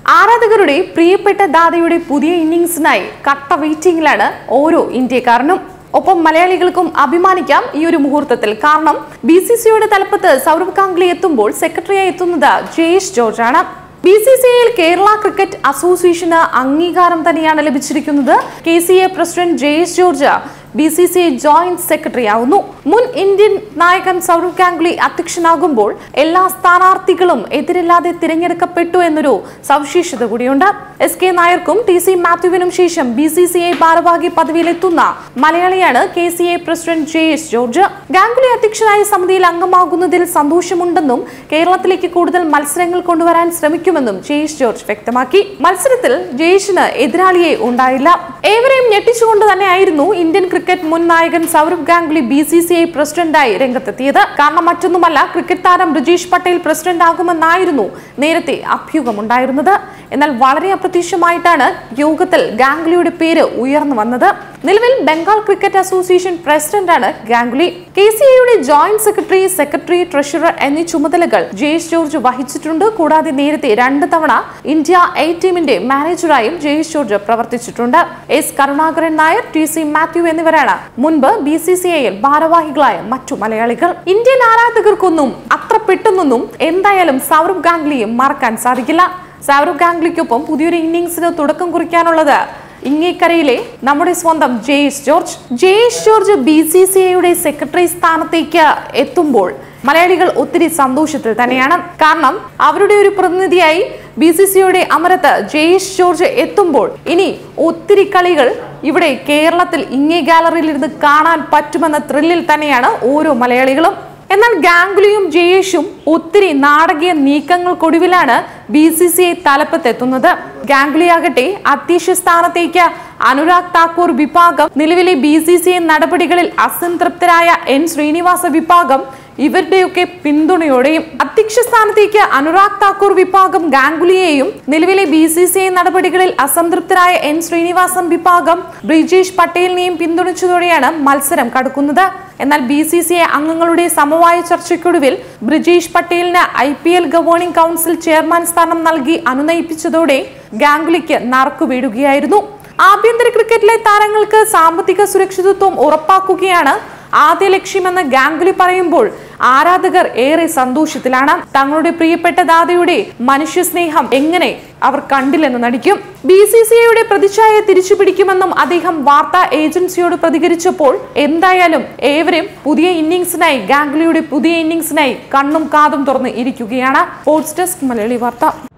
ആരാധകരുടെ പ്രിയപ്പെട്ട ദാദയുടെ പുതിയ ഇന്നിംഗ്സിനായി കട്ട വെയിറ്റിംഗിലാണ് ഓരോ ഇന്ത്യക്കാരനും. ഒപ്പം മലയാളികൾക്കും അഭിമാനിക്കാം ഈ ഒരു മുഹൂർത്തത്തിൽ. കാരണം BCCIയുടെ തലപ്പത്ത് സൗരവ് ഗാംഗുലി എത്തുമ്പോൾ സെക്രട്ടറിയായി എത്തുന്നത് ജയേഷ് ജോർജ് ആണ്. BCCIയിൽ കേരള ക്രിക്കറ്റ് അസോസിയേഷന് അംഗീകാരം തന്നെയാണ് ലഭിച്ചിരിക്കുന്നത്. KCA president Jayesh George BCCI joint secretary ആവുന്നു. മുൻ ഇന്ത്യൻ നായകൻ സൗരവ് ഗാംഗുലി അധ്യക്ഷനാകുമ്പോൾ എല്ലാ സ്ഥാനാർത്ഥികളും എതിരില്ലാതെ തിരഞ്ഞെടുക്കപ്പെട്ടു എന്നൊരു സവിശേഷത കൂടിയുണ്ട്. SK നായർക്കും TC മാത്യുവിനും ശേഷം BCCI ഭാരവാഹി പദവിയിലെത്തുന്ന മലയാളിയാണ് KCA പ്രസിഡന്റ് ജയേഷ് ജോർജ്. ഗാംഗുലി അധ്യക്ഷനായ സമിതിയിൽ അംഗമാകുന്നതിൽ സന്തോഷമുണ്ടെന്നും കേരളത്തിലേക്ക് കൂടുതൽ മത്സരങ്ങൾ കൊണ്ടുവരാൻ ശ്രമിക്കുമെന്നും ജയേഷ് ജോർജ് വ്യക്തമാക്കി. മത്സരത്തിൽ ജയേഷിന് എതിരാളിയെ ഉണ്ടായില്ല. ഏവരെയും ഞെട്ടിച്ചുകൊണ്ട് തന്നെയായിരുന്നു ഇന്ത്യൻ ക്രിക്കറ്റ് മുൻ നായകൻ സൗരവ് ഗാംഗുലി BCCI പ്രസിഡന്റായി രംഗത്തെത്തിയത്. കാരണം മറ്റൊന്നുമല്ല, ക്രിക്കറ്റ് താരം ബ്രിജേഷ് പട്ടേൽ പ്രസിഡന്റ് ആകുമെന്നായിരുന്നു നേരത്തെ അഭ്യൂഹമുണ്ടായിരുന്നത്. എന്നാൽ വളരെ അപ്രതീക്ഷിതമായിട്ടാണ് യോഗത്തിൽ ഗാംഗുലിയുടെ പേര് ഉയർന്നു വന്നത്. നിലവിൽ ബംഗാൾ ക്രിക്കറ്റ് അസോസിയേഷൻ പ്രസിഡന്റാണ് ഗാംഗുലി. KCAയുടെ ജോയിന്റ് സെക്രട്ടറി, ട്രഷറർ എന്നീ ചുമതലകൾ ജയേഷ് ജോർജ് വഹിച്ചിട്ടുണ്ട്. കൂടാതെ നേരത്തെ 2 തവണ ഇന്ത്യ A ടീമിന്റെ മാനേജറായും ജയേഷ് ജോർജ് പ്രവർത്തിച്ചിട്ടുണ്ട്. S കരുണാകരൻ നായർ, TC മാത്യു എന്നിവരാണ് മുൻപ് BCCIയിൽ ഭാരവാഹികളായ മറ്റു മലയാളികൾ. ഇന്ത്യൻ ആരാധകർക്കൊന്നും അത്ര പെട്ടെന്നൊന്നും എന്തായാലും സൗരവ് ഗാംഗുലിയെ മറക്കാൻ സാധിക്കില്ല. സൗരവ് ഗാംഗുലിക്കൊപ്പം പുതിയൊരു ഇന്നിംഗ്സിന് തുടക്കം കുറിക്കാനുള്ളത് ഇങ്ങേക്കരയിലെ നമ്മുടെ സ്വന്തം ജയേഷ് ജോർജ് BCCIയുടെ സെക്രട്ടറി സ്ഥാനത്തേക്ക് എത്തുമ്പോൾ മലയാളികൾ ഒത്തിരി സന്തോഷത്തിൽ തന്നെയാണ്. കാരണം അവരുടെ ഒരു പ്രതിനിധിയായി BCCIയുടെ അമരത്ത് ജയേഷ് ജോർജ് എത്തുമ്പോൾ ഇനി ഒത്തിരി കളികൾ ഇവിടെ കേരളത്തിൽ ഇങ്ങേ ഗാലറിയിൽ ഇരുന്ന് കാണാൻ പറ്റുമെന്ന ത്രില്ലിൽ തന്നെയാണ് ഓരോ മലയാളികളും. എന്നാൽ ഗാംഗുലിയും ജയേഷും ഒത്തിരി നാടകീയ നീക്കങ്ങൾക്കൊടുവിലാണ് BCCI തലപ്പത്തെത്തുന്നത്. ഗാംഗുലി ആകട്ടെ അധ്യക്ഷ സ്ഥാനത്തേക്ക് അനുരാഗ് താക്കൂർ വിഭാഗം, നിലവിലെ BCCI നടപടികളിൽ അസംതൃപ്തരായ N ശ്രീനിവാസ വിഭാഗം ഇവരുടെയൊക്കെ പിന്തുണയോടെയും, അധ്യക്ഷ സ്ഥാനത്തേക്ക് അനുരാഗ് താക്കൂർ വിഭാഗം ഗാംഗുലിയെയും, നിലവിലെ BCCI നടപടികളിൽ അസംതൃപ്തരായ N ശ്രീനിവാസൻ വിഭാഗം ബ്രിജേഷ് പട്ടേലിനെയും പിന്തുണച്ചതോടെയാണ് മത്സരം കടുക്കുന്നത്. എന്നാൽ BCCI അംഗങ്ങളുടെ സമവായ ചർച്ചയ്ക്കൊടുവിൽ ബ്രിജേഷ് പട്ടേലിന് IPL ഗവേണിംഗ് കൗൺസിൽ ചെയർമാൻ സ്ഥാനം നൽകി അനുനയിപ്പിച്ചതോടെ ഗാംഗുലിക്ക് നറുക്കു വീഴുകയായിരുന്നു. ആഭ്യന്തര ക്രിക്കറ്റിലെ താരങ്ങൾക്ക് സാമ്പത്തിക സുരക്ഷിതത്വം ഉറപ്പാക്കുകയാണ് ആദ്യ ലക്ഷ്യമെന്ന് ഗാംഗുലി പറയുമ്പോൾ ആരാധകർ ഏറെ സന്തോഷത്തിലാണ്. തങ്ങളുടെ പ്രിയപ്പെട്ട ദാദയുടെ മനുഷ്യസ്നേഹം എങ്ങനെ അവർ കണ്ടില്ലെന്ന് നടിക്കും. BCCIയുടെ പ്രതിച്ഛായ തിരിച്ചുപിടിക്കുമെന്നും അദ്ദേഹം വാർത്താ ഏജൻസിയോട് പ്രതികരിച്ചപ്പോൾ എന്തായാലും ഏവരും ഗാംഗുലിയുടെ പുതിയ ഇന്നിംഗ്സിനായി കണ്ണും കാതും തുറന്ന് ഇരിക്കുകയാണ്. സ്പോർട്സ് ഡെസ്ക് മലയാളി വാർത്ത.